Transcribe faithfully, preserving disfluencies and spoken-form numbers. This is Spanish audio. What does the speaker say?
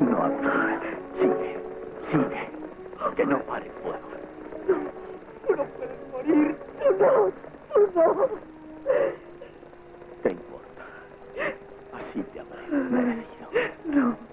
No, Agustina. Sigue, sigue. Que no pare el fuego. No, tú no puedes morir. Tú no, tú no. ¿Te importa? Así te habré merecido. No.